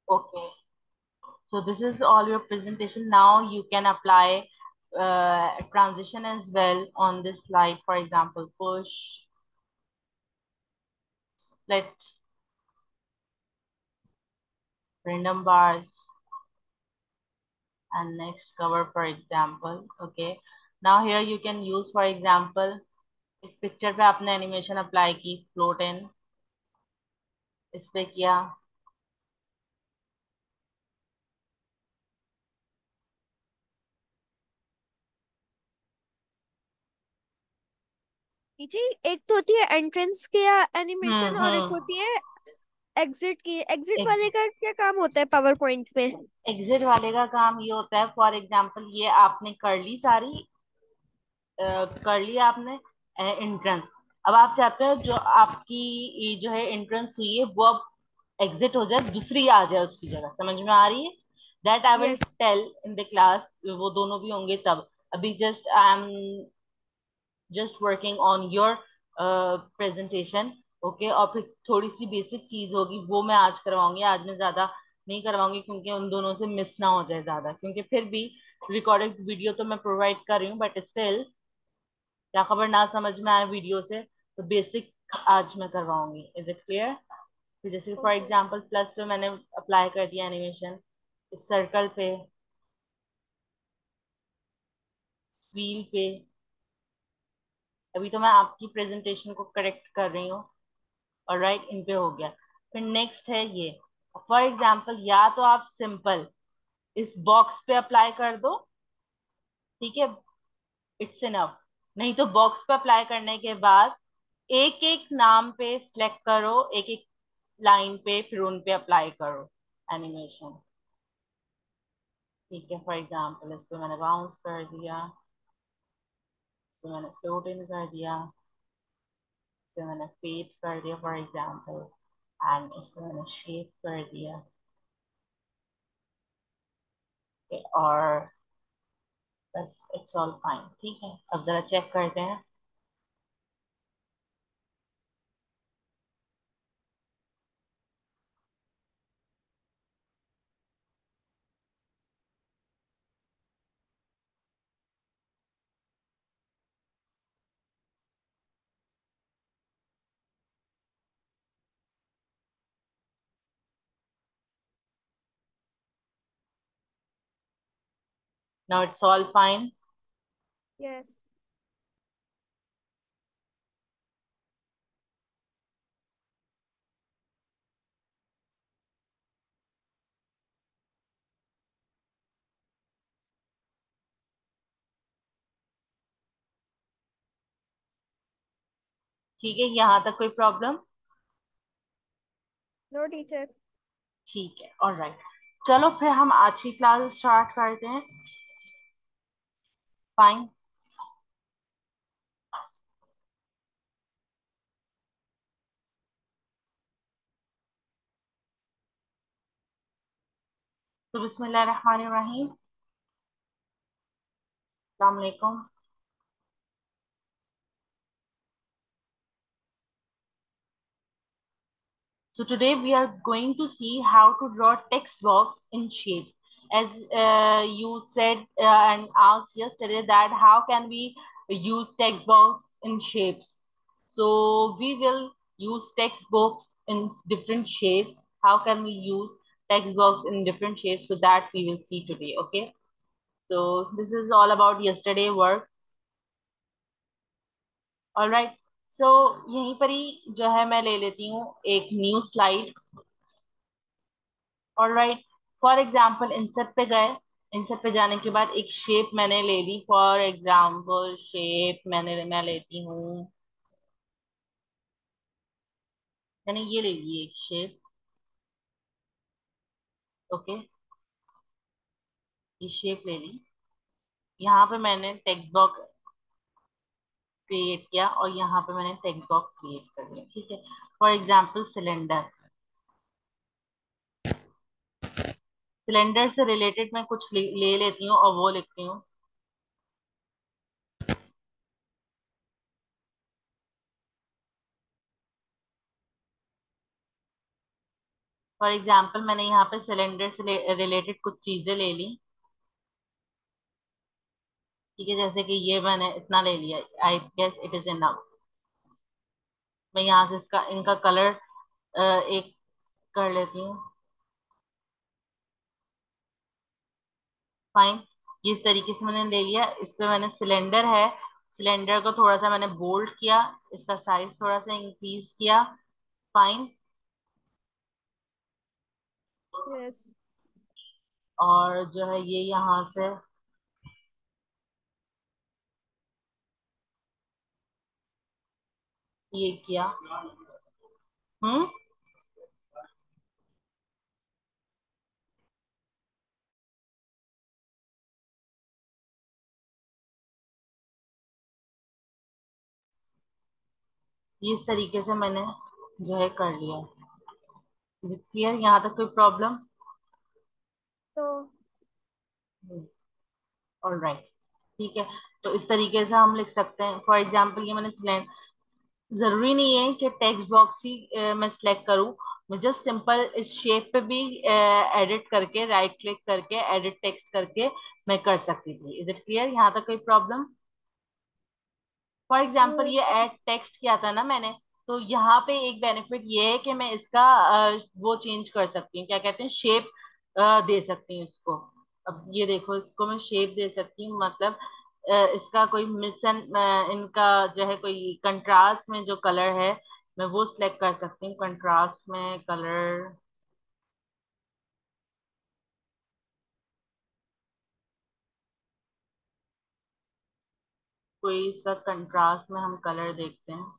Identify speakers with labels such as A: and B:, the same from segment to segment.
A: Okay. So this is all your presentation. Now you can apply transition as well on this slide. For example, push, split, random bars, and next cover, for example. Okay. Now here you can use, for example, इस picture पे आपने animation apply की, float in, इस पे किया,
B: जी, एक तो होती है एंट्रेंस की एनिमेशन और एक
A: हम्म।
B: होती है एग्जिट की। एग्जिट वाले का क्या काम होता है पावर पॉइंट में?
A: एग्जिट वाले का काम ये होता है, फॉर एग्जांपल ये आपने कर ली सारी, कर लिया आपने एंट्रेंस। अब आप चाहते हो जो आपकी ये जो है एंट्रेंस हुई है वो अब एग्जिट हो जाए, दूसरी आ जाए उसकी जगह। समझ में आ रही है? That I will
B: yes.
A: Tell in the class, वो दोनों भी होंगे तब। अभी just I am just working on your presentation. Okay, और फिर थोड़ी सी बेसिक चीज होगी वो मैं आज करवाऊंगी। आज मैं ज्यादा नहीं करवाऊंगी क्योंकि उन दोनों से मिस ना हो जाए ज्यादा, क्योंकि फिर भी रिकॉर्डेड वीडियो तो मैं प्रोवाइड कर रही हूँ, बट स्टिल क्या खबर ना समझ में आए वीडियो से, तो बेसिक आज मैं करवाऊंगी। Is it clear? तो जैसे फॉर
B: ओके।
A: एग्जांपल प्लस पे मैंने अप्लाई कर दिया एनिमेशन, इस सर्कल पे, व्हील पे। अभी तो मैं आपकी प्रेजेंटेशन को करेक्ट कर रही हूँ। और राइट, इन पे हो गया। फिर नेक्स्ट है ये, फॉर एग्जांपल या तो आप सिंपल इस बॉक्स पे अप्लाई कर दो, ठीक है, इट्स इनफ। नहीं तो बॉक्स पे अप्लाई करने के बाद एक एक नाम पे सिलेक्ट करो, एक एक लाइन पे, फिर उन पे अप्लाई करो एनिमेशन। ठीक है, फॉर एग्जांपल इस पे मैंने बाउंस कर दिया, इस पे मैंने फ्लोट इन कर दिया, इस पे मैंने फेड कर दिया फॉर एग्जांपल, एंड इस पे मैंने शेप कर दिया। Okay, और बस इट्स ऑल फाइन। ठीक है, अब जरा चेक करते हैं। Now it's all fine.
B: Yes.
A: ठीक है, यहाँ तक कोई प्रॉब्लम?
B: No teacher.
A: ठीक है, ऑलराइट। चलो फिर हम आज की क्लास स्टार्ट करते हैं। फाइन। तो बिस्मिल्लाहिर्रहमानिर्रहीम, अस्सलाम वालेकुम। So today we are going to see how to draw text box in shapes. As you said and asked yesterday that how can we use text box in shapes. So we will use text box in different shapes. How can we use text box in different shapes? So that we will see today. Okay. So this is all about yesterday work. All right. So यहीं पर ही जो है मैं ले लेती हूँ एक new slide. Alright, for example insert पे गए, इंसर्ट पे जाने के बाद एक शेप मैंने ले ली। फॉर एग्जाम्पल शेप मैं लेती हूँ, मैंने ये ले ली एक शेप। ओके, ये शेप ले ली। यहाँ पे मैंने टेक्स्ट बॉक्स क्रिएट किया और यहाँ पे मैंने टेक्स्ट बॉक्स क्रिएट कर दिया। ठीक है, फॉर एग्जाम्पल सिलेंडर। सिलेंडर से रिलेटेड मैं कुछ ले लेती हूँ और वो लिखती हूँ। फॉर एग्जाम्पल मैंने यहाँ पे सिलेंडर से रिलेटेड कुछ चीजें ले ली। ठीक है, जैसे कि ये मैंने इतना ले लिया, I guess it is enough. मैं यहाँ से इसका इनका कलर एक कर लेती हूँ। फाइन। ये इस तरीके से मैंने ले लिया। इस पे मैंने सिलेंडर है, सिलेंडर को थोड़ा सा मैंने बोल्ड किया, इसका साइज थोड़ा सा इंक्रीज किया। फाइन।
B: यस।
A: और जो है ये यहाँ से ये किया। हम्म। ये इस तरीके से मैंने जो है कर लिया। क्लियर यहाँ तक? कोई प्रॉब्लम?
B: तो
A: ऑलराइट। ठीक है, तो इस तरीके से हम लिख सकते हैं। फॉर एग्जाम्पल ये मैंने सिलेंडर, जरूरी नहीं है कि टेक्स्ट बॉक्स ही मैं सिलेक्ट करूं। मैं जस्ट सिंपल इस शेप पे भी एडिट करके, राइट क्लिक करके एडिट टेक्स्ट करके मैं कर सकती थी। इज इट क्लियर यहाँ तक? कोई प्रॉब्लम? फॉर एग्जाम्पल ये ऐड टेक्स्ट किया था ना मैंने, तो यहाँ पे एक बेनिफिट ये है कि मैं इसका वो चेंज कर सकती हूँ, क्या कहते हैं, शेप दे सकती हूँ इसको। अब ये देखो, इसको मैं शेप दे सकती हूँ, मतलब इसका कोई मिशन, इनका जो है कोई कंट्रास्ट में जो कलर है मैं वो सिलेक्ट कर सकती हूँ। कंट्रास्ट में कलर, कोई इसका कंट्रास्ट में हम कलर देखते हैं।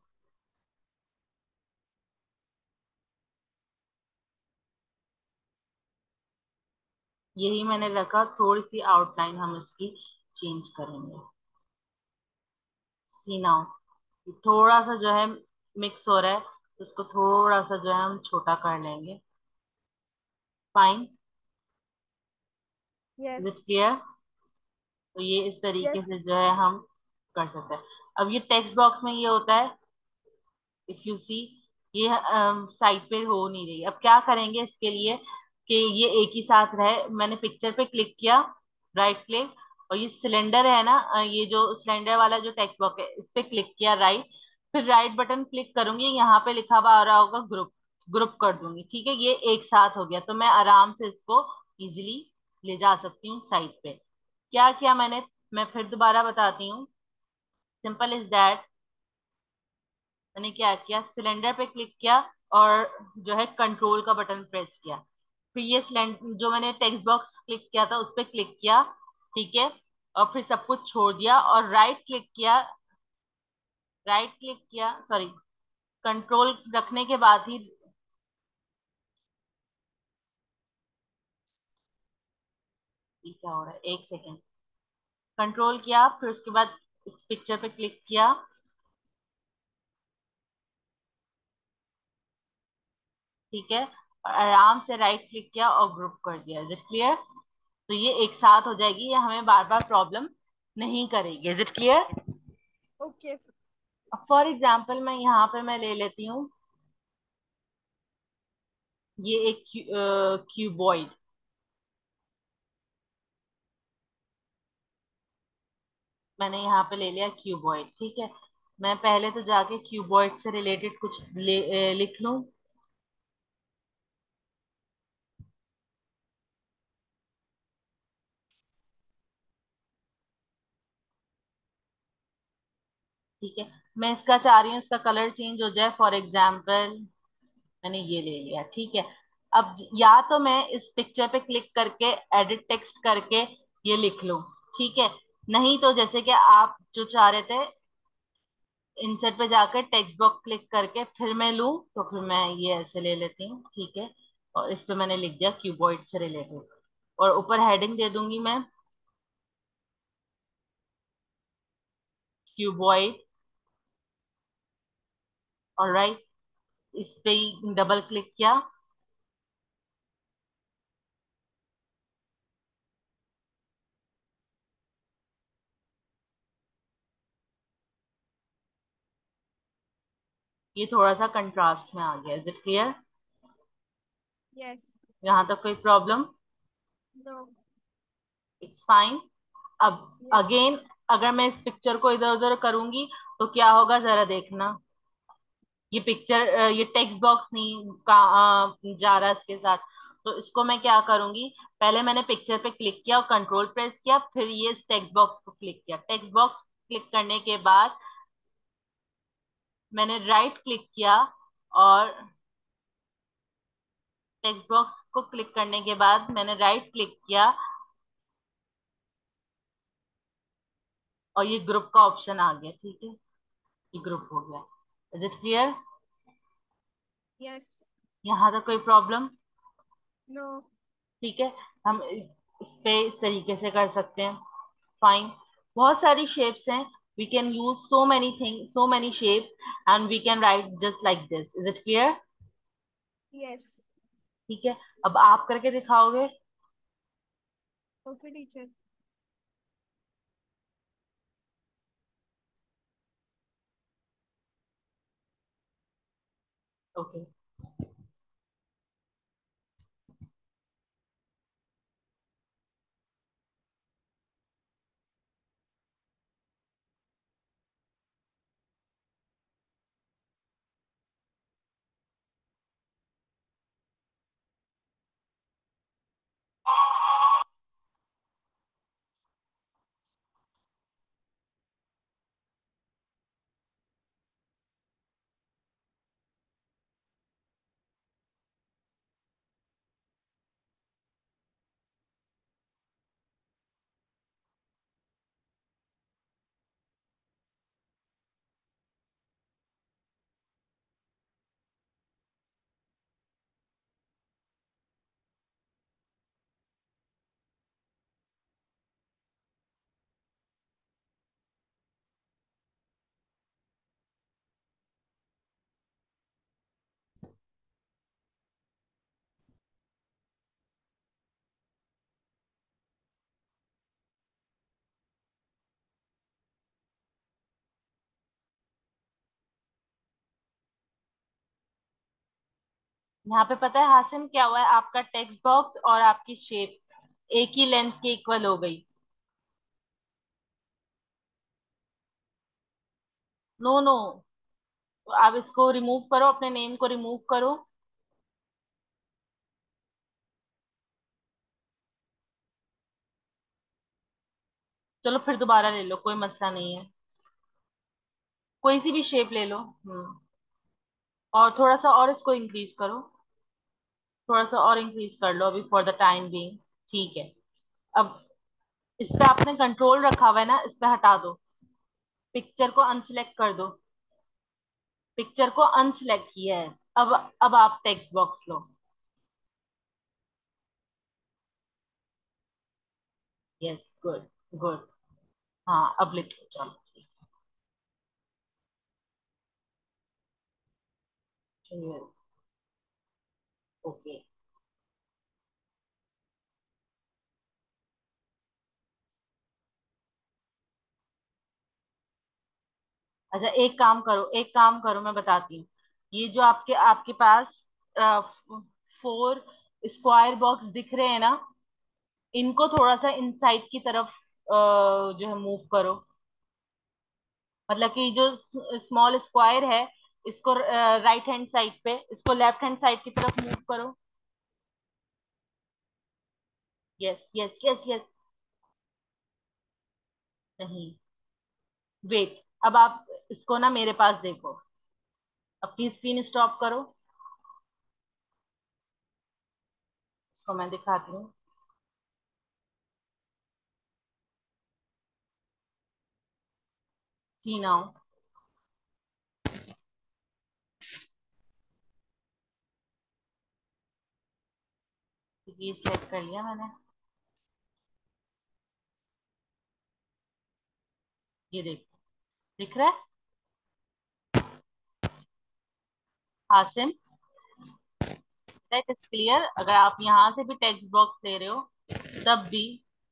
A: यही मैंने रखा, थोड़ी सी आउटलाइन हम इसकी चेंज करेंगे। सी नाउ, थोड़ा सा जो है मिक्स हो रहा है, तो उसको थोड़ा सा जो है हम छोटा कर लेंगे। Fine. Is
B: yes.
A: It clear? तो ये इस तरीके
B: यस।
A: से जो है हम कर सकते हैं। अब ये टेक्स्ट बॉक्स में ये होता है, इफ यू सी, ये साइड पे हो नहीं रही। अब क्या करेंगे इसके लिए कि ये एक ही साथ रहे? मैंने पिक्चर पे क्लिक किया, राइट क्लिक, और ये सिलेंडर है ना, ये जो सिलेंडर वाला जो टेक्स्ट बॉक्स है इस पे क्लिक किया, राइट। फिर राइट बटन क्लिक करूंगी, यहाँ पे लिखा हुआ आ रहा होगा ग्रुप, ग्रुप कर दूंगी। ठीक है, ये एक साथ हो गया, तो मैं आराम से इसको इजिली ले जा सकती हूँ साइड पे। क्या किया मैंने, मैं फिर दोबारा बताती हूँ। सिंपल इज दैट, मैंने क्या किया, सिलेंडर पे क्लिक किया और जो है कंट्रोल का बटन प्रेस किया। फिर ये सिलेंडर जो मैंने टेक्स्ट बॉक्स क्लिक किया था उस पे क्लिक किया, ठीक है, और फिर सब कुछ छोड़ दिया और राइट क्लिक किया, राइट क्लिक किया, सॉरी, कंट्रोल रखने के बाद ही, ये क्या हो रहा है, एक सेकेंड, कंट्रोल किया, फिर उसके बाद इस पिक्चर पे क्लिक किया, ठीक है, और आराम से राइट क्लिक किया और ग्रुप कर दिया। Is it clear? तो ये एक साथ हो जाएगी, ये हमें बार बार प्रॉब्लम नहीं करेगी। Is it clear?
B: Okay.
A: For example मैं यहाँ पे मैं ले लेती हूँ, ये एक क्यूबॉइड मैंने यहाँ पे ले लिया, क्यूबॉइड। ठीक है, मैं पहले तो जाके क्यूबॉइड से रिलेटेड कुछ लिख लूँ। ठीक है, मैं इसका चाह रही हूँ इसका कलर चेंज हो जाए। फॉर एग्जाम्पल मैंने ये ले लिया, ठीक है। अब या तो मैं इस पिक्चर पे क्लिक करके एडिट टेक्स्ट करके ये लिख लूँ, ठीक है, नहीं तो जैसे कि आप जो चाह रहे थे, इंसर्ट पे जाकर टेक्स्ट बॉक्स क्लिक करके फिर मैं लूँ, तो फिर मैं ये ऐसे ले लेती हूँ, ठीक है, और इस पे मैंने लिख दिया क्यूबॉइड से रिलेटेड, और ऊपर हेडिंग दे दूंगी मैं, क्यूबॉइड। ऑलराइट, इस पे ही डबल क्लिक किया, ये थोड़ा सा कंट्रास्ट में आ गया। Is it clear?
B: यस।
A: यहाँ तक कोई प्रॉब्लम?
B: नो।
A: It's fine. अब
B: यस।
A: अगेन, अगर मैं इस पिक्चर को इधर उधर करूंगी तो क्या होगा जरा देखना। ये पिक्चर, ये टेक्स्ट बॉक्स नहीं जा रहा इसके साथ। तो इसको मैं क्या करूंगी, पहले मैंने पिक्चर पे क्लिक किया और कंट्रोल प्रेस किया, फिर ये इस टेक्स्ट बॉक्स को क्लिक किया। टेक्स्ट बॉक्स क्लिक करने के बाद मैंने राइट क्लिक किया, और टेक्स्ट बॉक्स को क्लिक करने के बाद मैंने राइट क्लिक किया, और ये ग्रुप का ऑप्शन आ गया। ठीक है, ये ग्रुप हो गया। Is it clear?
B: यस।
A: यहाँ तक कोई प्रॉब्लम?
B: नो।
A: ठीक है, हम इस पे इस तरीके से कर सकते हैं। फाइन। बहुत सारी शेप्स हैं, we can use so many thing, so many shapes, and we can write just like this. Is it clear?
B: Yes.
A: ठीक है, अब आप करके दिखाओगे?
B: Okay teacher.
A: ओके। यहाँ पे पता है हाशिम क्या हुआ है, आपका टेक्स्ट बॉक्स और आपकी शेप एक ही लेंथ के इक्वल हो गई। नो नो, आप इसको रिमूव करो, अपने नेम को रिमूव करो। चलो फिर दोबारा ले लो, कोई मसला नहीं है। कोई सी भी शेप ले लो। और थोड़ा सा और इसको इंक्रीज करो, थोड़ा सा और इंक्रीज कर लो अभी फॉर द टाइम बीइंग। ठीक है। अब इस पे आपने कंट्रोल रखा हुआ है ना, इस पे हटा दो। पिक्चर को अनसिलेक्ट कर दो। पिक्चर को अनसिलेक्ट किया है। अब आप टेक्स्ट बॉक्स लो। Yes, good good. हाँ, अब लिखो चलो। ओके। अच्छा, एक काम करो, एक काम करो, मैं बताती हूँ। ये जो आपके आपके पास 4 स्क्वायर बॉक्स दिख रहे हैं ना, इनको थोड़ा सा इनसाइड की तरफ जो है मूव करो। मतलब कि जो स्मॉल स्क्वायर है, इसको राइट हैंड साइड पे, इसको लेफ्ट हैंड साइड की तरफ मूव करो। Yes yes yes yes. नहीं, वेट। अब आप इसको ना मेरे पास देखो। अपनी स्क्रीन स्टॉप करो, इसको मैं दिखाती हूँ। सी नाउ। ये सेलेक्ट कर लिया मैंने। ये देखो, दिख रहा है हासिम? That is clear. अगर आप यहाँ से भी टेक्स्ट बॉक्स ले रहे हो तब भी।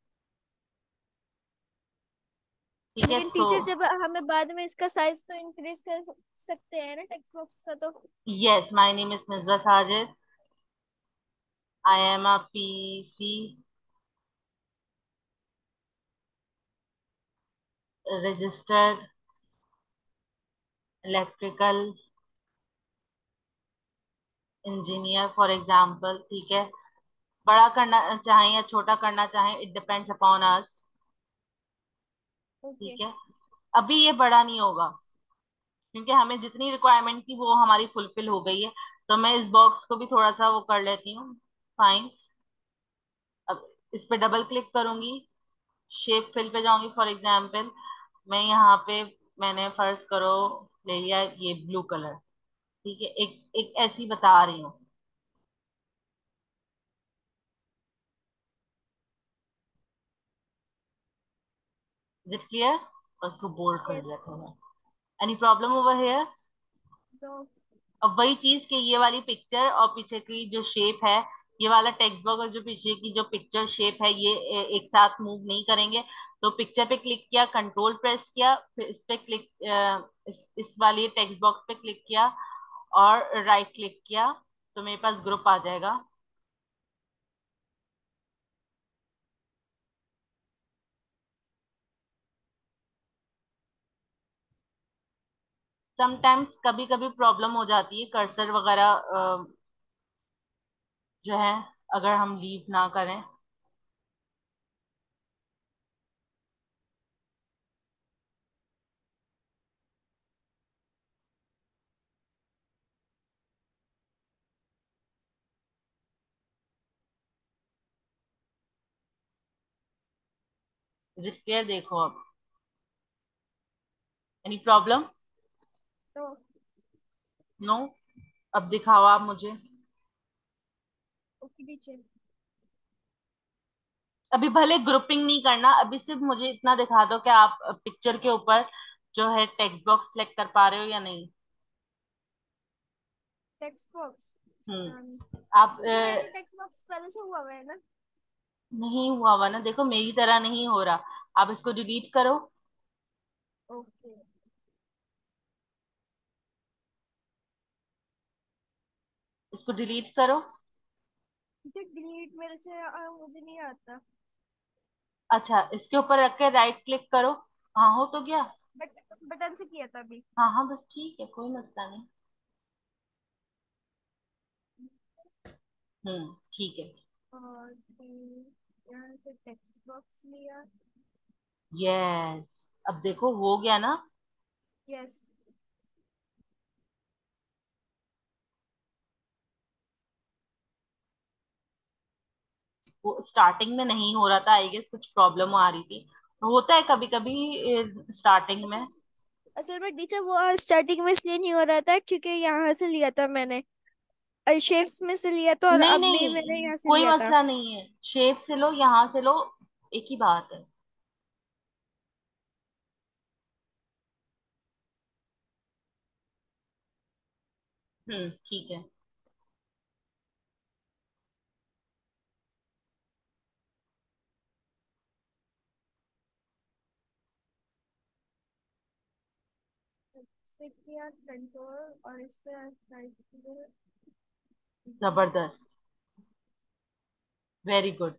A: ठीक है
B: लेकिन
A: तो।
B: टीचर जब हमें बाद में इसका साइज तो इंक्रीज कर सकते हैं ना टेक्स्ट बॉक्स का तो।
A: Yes, my name is Mirza Sajid. I am a PC registered electrical engineer for example, ठीक है। बड़ा करना चाहें या छोटा करना चाहें, it depends upon us.
B: Okay.
A: ठीक है। अभी ये बड़ा नहीं होगा, क्योंकि हमें जितनी रिक्वायरमेंट थी वो हमारी फुलफिल हो गई है। तो मैं इस बॉक्स को भी थोड़ा सा वो कर लेती हूँ। फाइन। अब इस पे डबल क्लिक करूंगी, शेप फिल पे जाऊंगी फॉर एग्जाम्पल। मैं यहाँ पे, मैंने फर्ज करो ले लिया ये ब्लू कलर। ठीक है, एक एक ऐसी बता रही हूँ। Is it clear? और इसको बोल्ड कर
B: यस।
A: दिया थोड़ा। Any problem over here?
B: तो
A: अब वही चीज कि ये वाली पिक्चर और पीछे की जो शेप है, ये वाला टेक्स्ट बॉक्स और जो पीछे की जो पिक्चर शेप है, ये एक साथ मूव नहीं करेंगे। तो पिक्चर पे क्लिक किया, कंट्रोल प्रेस किया, फिर इस पे क्लिक, इस वाली टेक्स्ट बॉक्स पे क्लिक किया और राइट क्लिक किया, तो मेरे पास ग्रुप आ जाएगा। समटाइम्स कभी कभी प्रॉब्लम हो जाती है कर्सर वगैरह, जो है, अगर हम लीव ना करें। रजिस्टर देखो अब। Any problem?
B: तो
A: नो। अब दिखाओ आप मुझे।
B: Okay teacher.
A: अभी भले ग्रुपिंग नहीं करना, अभी सिर्फ मुझे इतना दिखा दो कि आप पिक्चर के ऊपर जो है टेक्स्ट बॉक्स सिलेक्ट कर पा रहे हो या नहीं।
B: Text box.
A: आप
B: टीचर मेरा टेक्स्ट बॉक्स पहले से हुआ है ना।
A: नहीं हुआ हुआ ना, देखो मेरी तरह नहीं हो रहा। आप इसको डिलीट करो।
B: ओके।
A: इसको डिलीट करो।
B: टीचर डिलीट मेरे से मुझे नहीं आता।
A: अच्छा, इसके ऊपर रख के राइट क्लिक करो। हाँ, हो तो गया।
B: बट बटन से किया था अभी।
A: हाँ हाँ, बस ठीक है, कोई मसला नहीं। ठीक है।
B: और फिर यहाँ से टेक्स्ट बॉक्स लिया।
A: यस, अब देखो हो गया ना।
B: यस।
A: वो स्टार्टिंग में नहीं हो रहा था, आई गेस कुछ प्रॉब्लम आ रही थी। होता है कभी कभी स्टार्टिंग में।
B: असल असल में टीचर वो स्टार्टिंग में इसलिए नहीं हो रहा था क्योंकि यहाँ से लिया था मैंने। शेप्स में से लिया था और
A: नहीं
B: अब भी मैंने
A: नहीं,
B: यहाँ से
A: कोई
B: लिया था।
A: मसला नहीं है, शेप से लो, यहाँ से लो, एक ही बात है। ठीक है।
B: इस पे किया कंट्रोल और इस पे राइट।
A: जबरदस्त। Very good.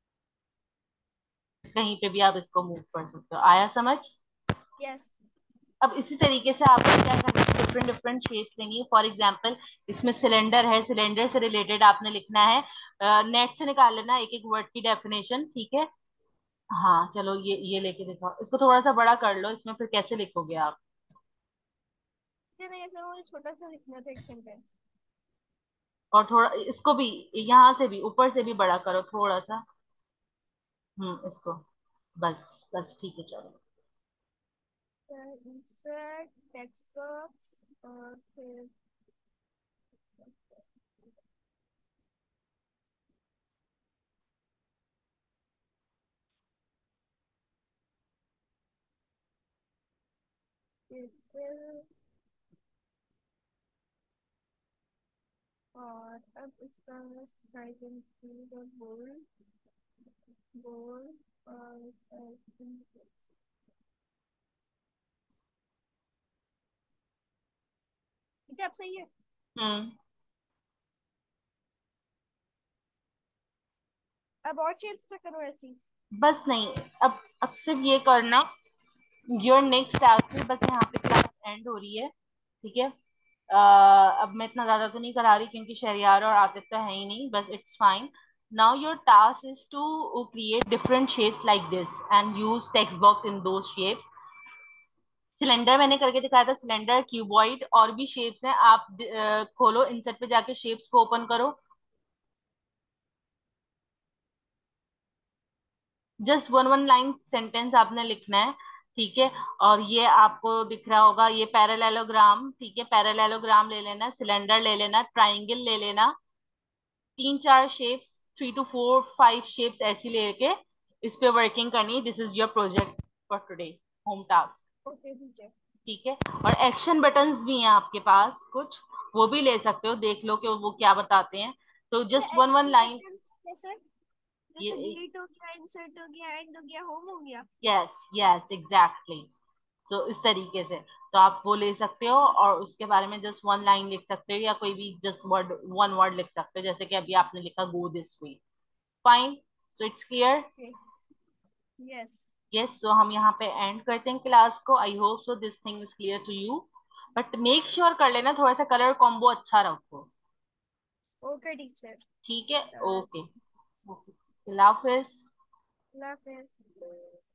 A: कहीं पे भी आप इसको मूव कर सकते हो, आया समझ?
B: यस।
A: अब इसी तरीके से आपको क्या करना है, डिफरेंट डिफरेंट शेप्स लेंगी। फॉर एग्जांपल, इसमें सिलेंडर है, सिलेंडर से रिलेटेड आपने लिखना है। नेट से निकाल लेना एक एक वर्ड की डेफिनेशन, ठीक है। हाँ चलो, ये लेके दिखाओ, इसको थोड़ा सा बड़ा कर लो, इसमें फिर कैसे लिखोगे आप?
B: नहीं, ऐसा मुझे छोटा सा लिखना था एक सेंटेंस।
A: और थोड़ा इसको भी, यहाँ से भी, ऊपर से भी बड़ा करो थोड़ा सा। इसको, बस बस, ठीक है, चलो।
B: इंसर्ट टेक्स्ट बॉक्स और फिर फिर और अब इसका साइज इंक्रीज और बोल्ड बोल्ड और ठीक है अब सही है।
A: हम्म
B: अब और शेप्स पे करो ऐसी।
A: बस नहीं, अब सिर्फ ये करना। योर नेक्स्ट टास्क में बस यहाँ पे क्लास एंड हो रही है, ठीक है। अब मैं इतना ज्यादा तो नहीं करा रही क्योंकि शहरियार और आतिफ तो है ही नहीं, बस it's fine. Now your task is to create different shapes like this and use text box in those shapes. Cylinder मैंने करके दिखाया था, सिलेंडर, क्यूबॉइड, और भी शेप्स हैं। आप खोलो इंसर्ट पे जाके शेप्स को ओपन करो। Just one one line sentence आपने लिखना है, ठीक है। और ये आपको दिख रहा होगा, ये पैरेललोग्राम, ठीक है। पैरेललोग्राम ले लेना, सिलेंडर ले लेना, ट्राइंगल ले लेना, तीन चार शेप्स, 3 to 4 5 शेप्स ऐसी लेके इस पे वर्किंग करनी है। This is your project for today, home task,
B: okay teacher.
A: ठीक है। और एक्शन बटन्स भी हैं आपके पास कुछ, वो भी ले सकते हो, देख लो कि वो क्या बताते हैं। तो
B: अच्छा,
A: just one one
B: action
A: line.
B: Button जैसे, जैसे
A: ये,
B: डिलीट हो गया, इंसर्ट हो गया, एंड हो गया, होम हो गया।
A: Yes yes exactly. सो इस तरीके से तो आप वो ले सकते हो और उसके बारे में जस्ट वन लाइन लिख सकते हो, या कोई भी जस्ट वर्ड, वन वर्ड लिख सकते हो, जैसे कि अभी आपने लिखा go this way. Fine, so it's clear.
B: Okay. Yes.
A: Yes, so हम यहाँ पे एंड करते हैं क्लास को। I hope so this thing is clear to you, but make sure कर लेना थोड़ा सा कलर कॉम्बो अच्छा रखो,
B: ओके टीचर।
A: ठीक है। ओके, ओके, अल्लाह हाफिज।
B: अल्लाह हाफिज।